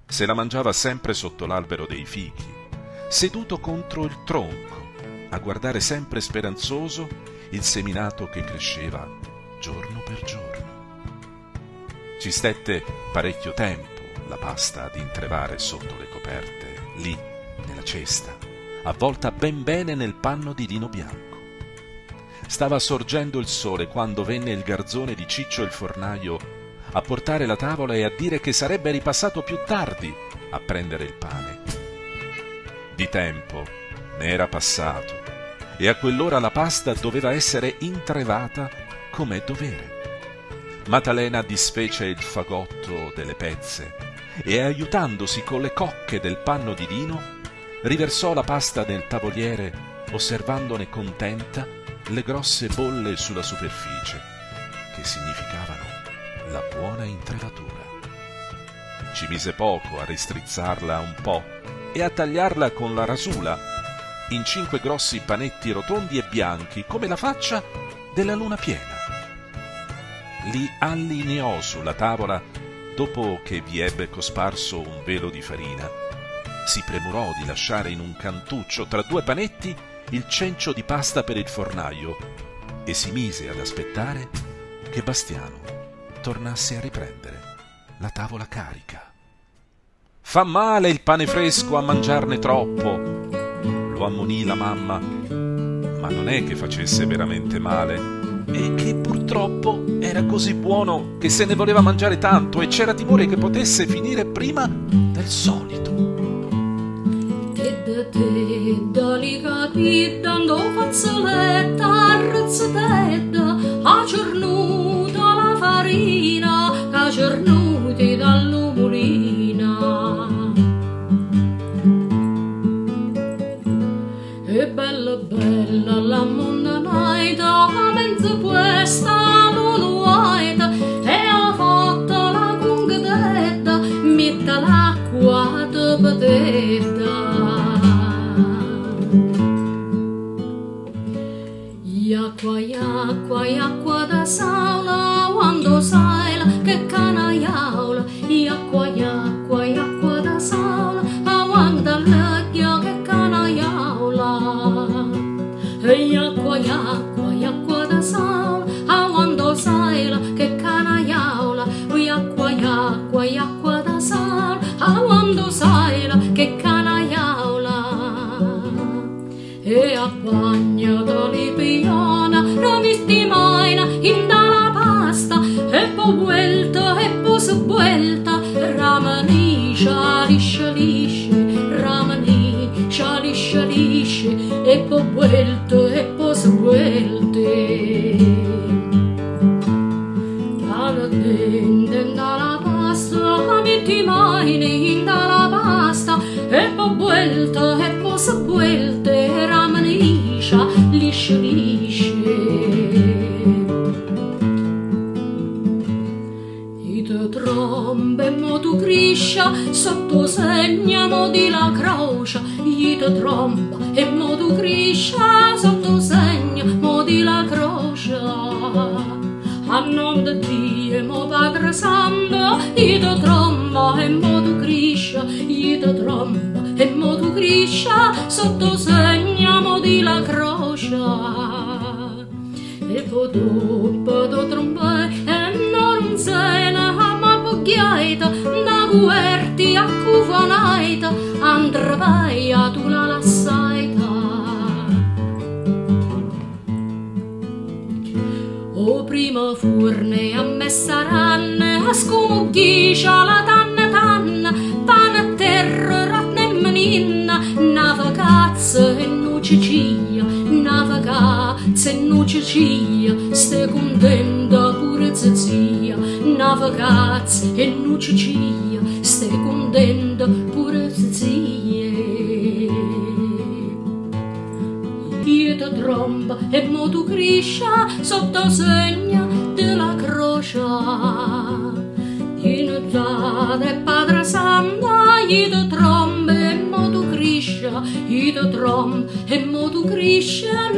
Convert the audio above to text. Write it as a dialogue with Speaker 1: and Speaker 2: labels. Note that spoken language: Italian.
Speaker 1: se la mangiava sempre sotto l'albero dei fichi, seduto contro il tronco, a guardare sempre speranzoso il seminato che cresceva giorno per giorno. Ci stette parecchio tempo la pasta ad intrevare sotto le coperte, lì, nella cesta, avvolta ben bene nel panno di lino bianco. Stava sorgendo il sole quando venne il garzone di Ciccio il fornaio a portare la tavola e a dire che sarebbe ripassato più tardi a prendere il pane. Di tempo ne era passato e a quell'ora la pasta doveva essere intrevata com'è dovere. Maddalena disfece il fagotto delle pezze e, aiutandosi con le cocche del panno di lino, riversò la pasta nel tavoliere, osservandone contenta le grosse bolle sulla superficie, che significavano la buona intrevatura. Ci mise poco a ristrizzarla un po' e a tagliarla con la rasula in 5 grossi panetti rotondi e bianchi come la faccia della luna piena. Li allineò sulla tavola dopo che vi ebbe cosparso un velo di farina. Si premurò di lasciare in un cantuccio tra 2 panetti il cencio di pasta per il fornaio e si mise ad aspettare che Bastiano tornasse a riprendere la tavola carica. «Fa male il pane fresco a mangiarne troppo», lo ammonì la mamma, ma non è che facesse veramente male, e che purtroppo era così buono che se ne voleva mangiare tanto e c'era timore che potesse finire prima del solito.
Speaker 2: Che da te, delicatita, andò fazzoletta, razzatetta, a cernuta la farina, a cernuti dall'umulina. E bella bella la mondanaita, a mezzo questa l'unuaita, e ha fatto la conghetetta, metta l'acqua de patetta. Acqua da saula, quando sai che canaiola, acqua da saula, quando l'occhio che canaiola, e acqua da saula, quando sai che canaiola, acqua da saula, quando sai che canaiola, e a bagno di piona, ravisti maina in dalla pasta, e poi vuelta, ramaniscia, liscia, ramaniscia, liscia, e poi vuelte. Dalla dente, dalla pasta, metti maina in dalla pasta, e poi vuelta, ramaniscia, liscia, trombe mo tu criscia sotto segna mo di la croce, gli te tromba e mo tu criscia sotto segna mo di la croce. A nome di Dio mo Padre Santo, gli te tromba e mo tu criscia, gli te tromba e mo tu criscia sotto segna mo di la croce. E poi dopo tu tromba e non sena da guerti a cuvanaita, andravaia tu la lassaita. O prima furne a me saranno, a scumughiscia la tanna, pane a terra, ratne e meninna, navagazza e nuciciglia, navagazza e nuciciglia, ste contenta pure zia, navagazza e nuciciglia, ste contenta pure zia. Io te tromba e mo tu criscia sotto segna della croce. In e Padre Santa, io te tromba e mo tu criscia, io te tromba e mo tu criscia